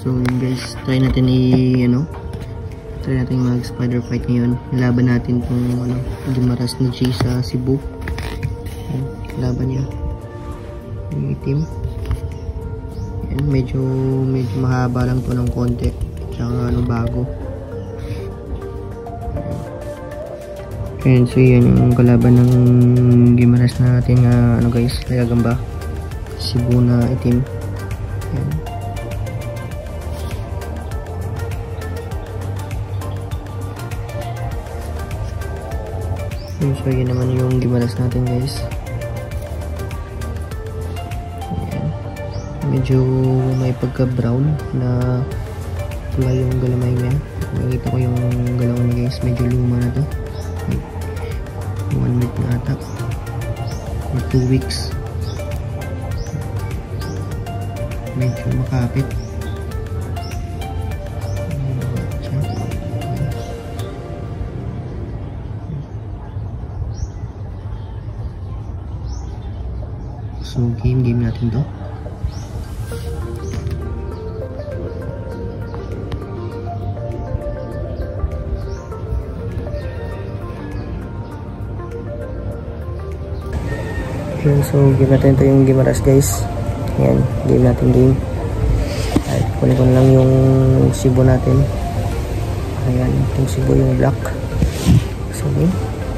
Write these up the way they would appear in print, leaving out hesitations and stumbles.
So yun guys, try natin mag spider fight ngayon. Laban natin tong Gimaras na G sa Cebu. Ayan, laban niya. Yung itim. Ayan, medyo mahaba lang to ng konti. Tsaka bago. Ayan, so yan yung kalaban ng Gimaras natin guys, Gagamba. Cebu na itim. Ayan. So yun naman yung Gimaras natin guys. Ayan. Medyo may pagka brown na pula yung galamay niya. Nakikita ko yung galaw niya guys, medyo luma na to. 1 week na ata or 2 weeks. Medyo makapit. So game natin to. Okay, so game natin to yung Gimaras guys. Ayan, game natin. Ay, kunin ko lang yung Cebu natin. Ayan, yung Cebu yung black. So game.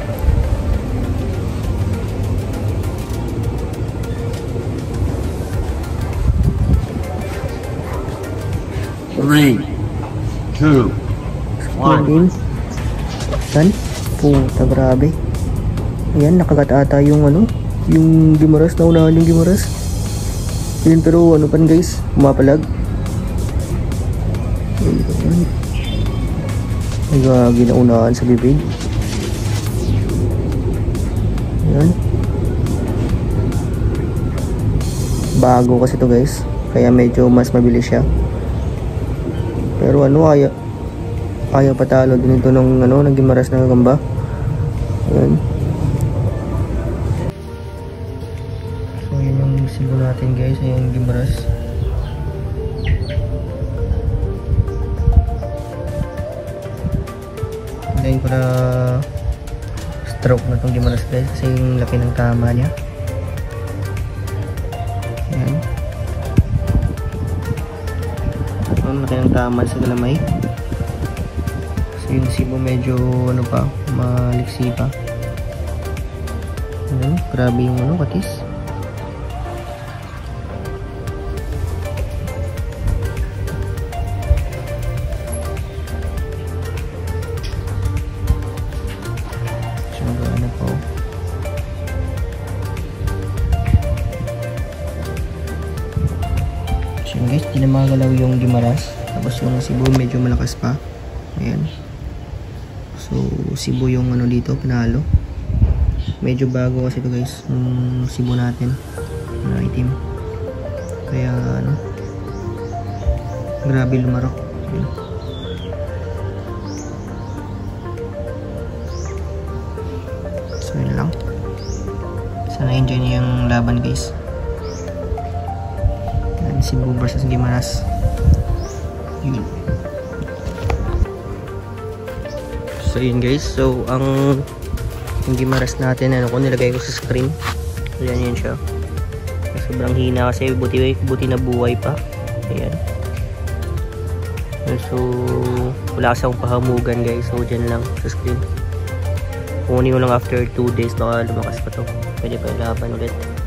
Three, two, one. Tan? Puta, grabe. Ayan, nakagat ata yung yung Gimaras, naunahan yung Gimaras. Yun, pero pan guys, umapalag. Ay, gagi, naunahan sa bibig. Ayan. Bago kasi to guys, kaya medyo mas mabilis siya. Pero ayaw patalo din ito ng ng Gimaras na Gagamba. Ayan. So yun yung Cebu natin guys, ayan yung Gimaras. Hintayin ko na stroke na itong Gimaras guys kasi yung laki ng tama niya. Ayan. Laki ng tama sa galamay. So yung Cebu medyo maliksi pa. Ayan, grabe yung katis. So guys, di na magalaw yung Gimaras. Tapos yung Cebu medyo malakas pa. Ayan. So Cebu yung dito pinalo. Medyo bago kasi ito guys, yung Cebu natin na itim. Kaya grabe lumarok. Ayan. So yun lang. Sana enjoy niyo yung laban guys. Cebu versus Gimaras. Yun. So yun guys, so yung Gimaras natin nilagay ko sa screen. Ayan yun siya. Sobrang hina kasi buti na buhay pa. Ayan. So wala kasi akong pahamugan guys, so dyan lang sa screen. Kunin ko lang after 2 days, baka lumakas pa to. Pwede pa laban ulit.